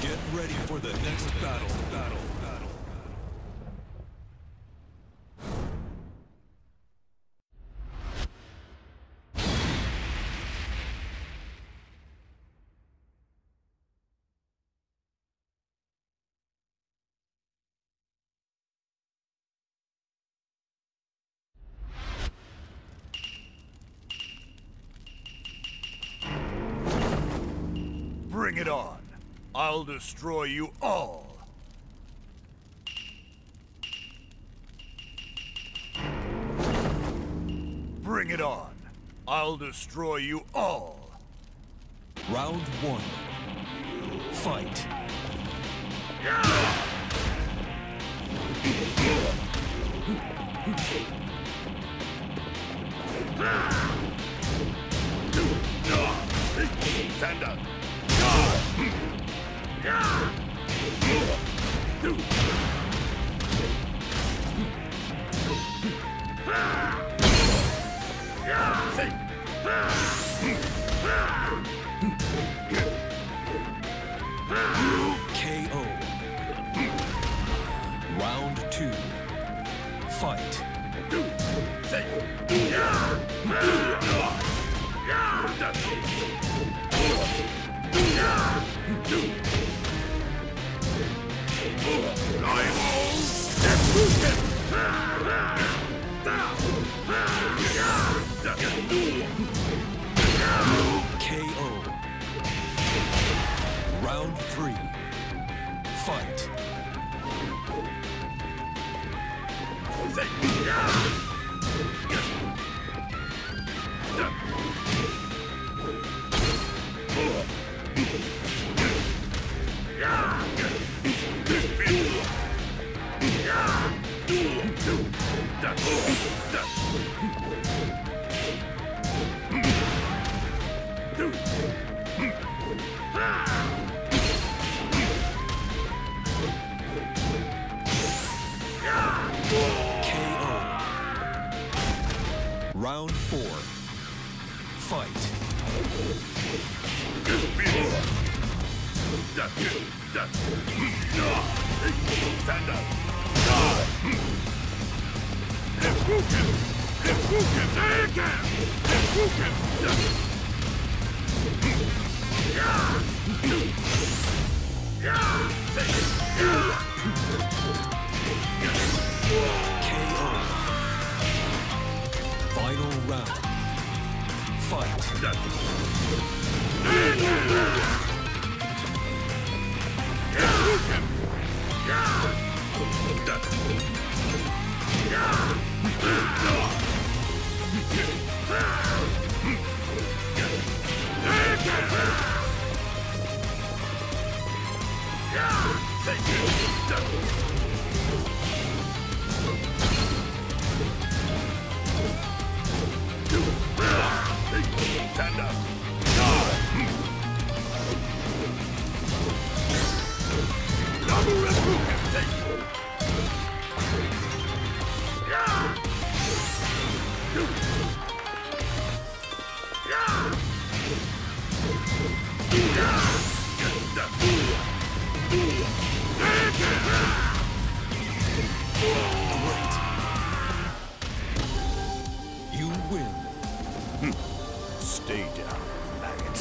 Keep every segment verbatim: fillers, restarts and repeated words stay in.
Get ready for the next battle. Battle. Battle. Bring it on. I'll destroy you all. Bring it on. I'll destroy you all. Round one. Fight. Stand up. K O. Round two. Fight. K O. Round three. Fight. K O. Round four. Fight. Stand up. K O. Final round. Fight. Stand up. Great. You win. Stay down, maggot.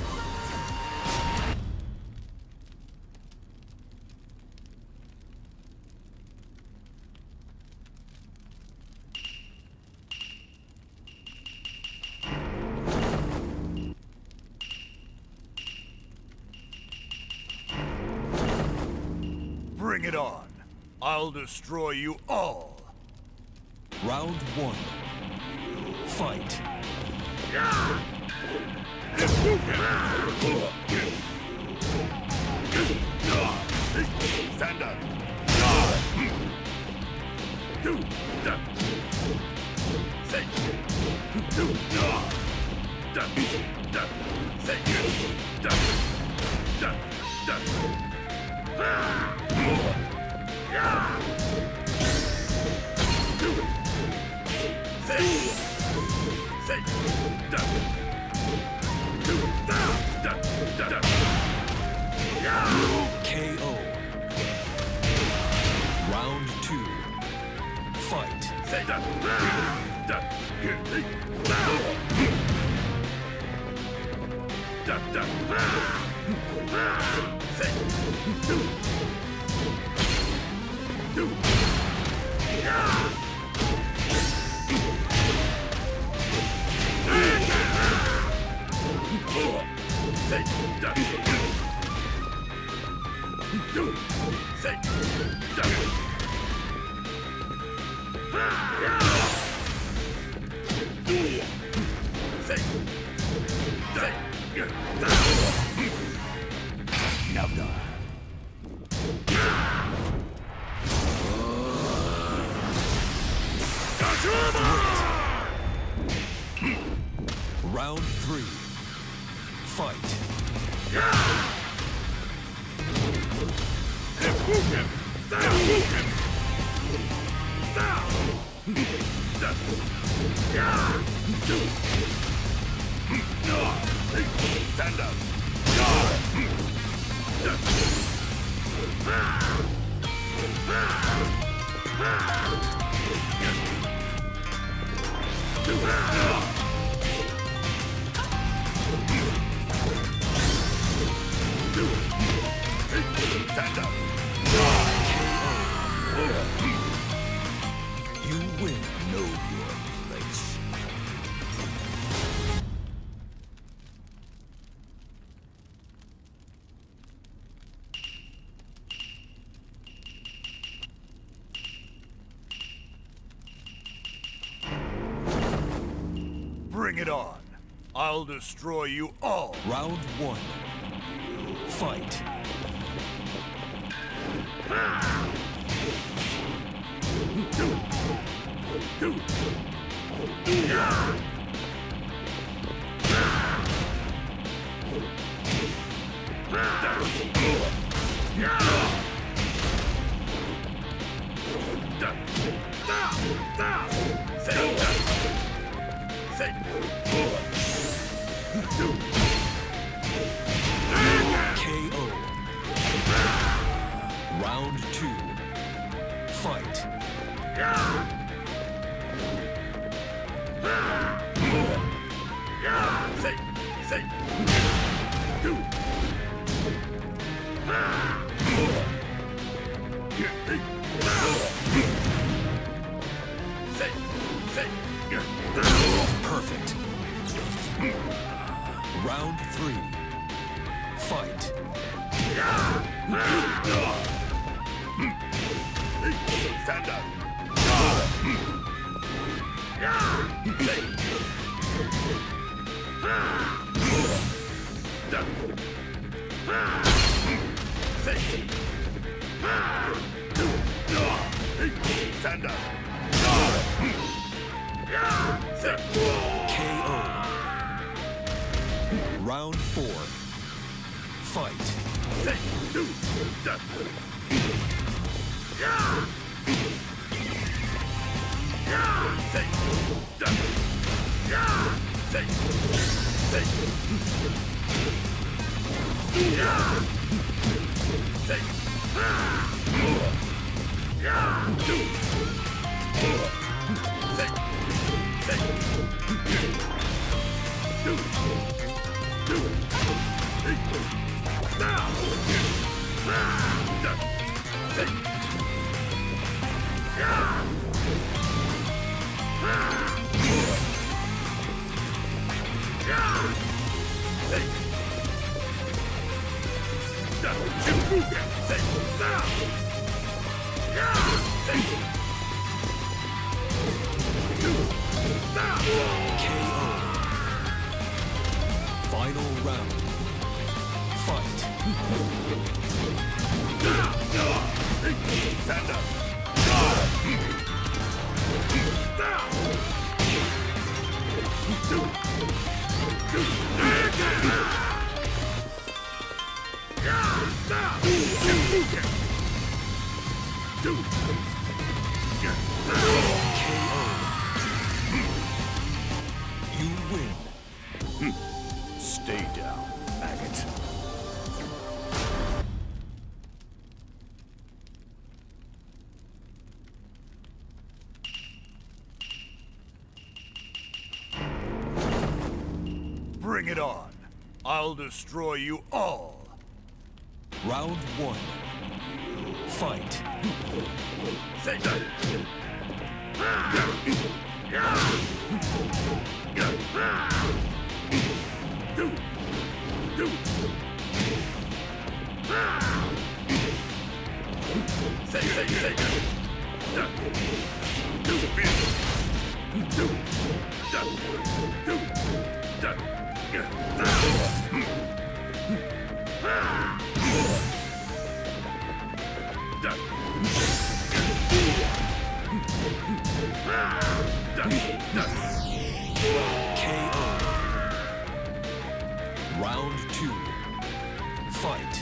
Bring it on. I'll destroy you all. Round one. Fight. Stand up. Say, Round three. Fight. Stand up. Stand up. You win. Know your place. Bring it on. I'll destroy you all. Round one. Fight. K O. Round two. Fight. Perfect. Round three. Fight. Stand up. Stand up. K O. Round four. Fight. K O. Final round. Fight. Stand up. You win. Stay down, maggot. it on. I'll destroy you all. Round one. Fight. K O. Round two. Fight.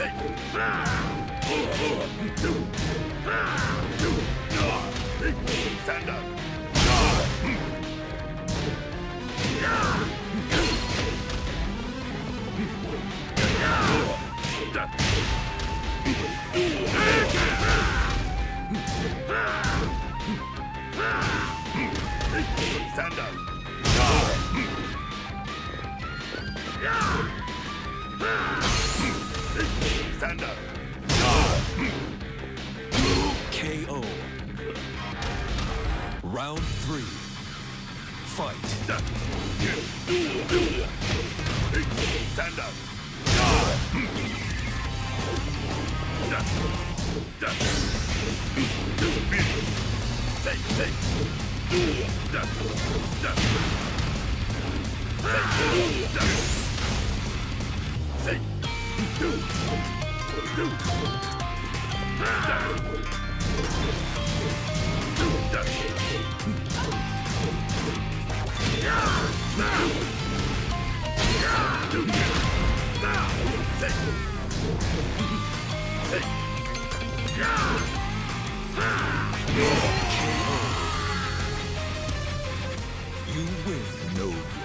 Stand up. Stand up. Stand up. K O. Round three. Fight. Stand up. Take, take. You win. No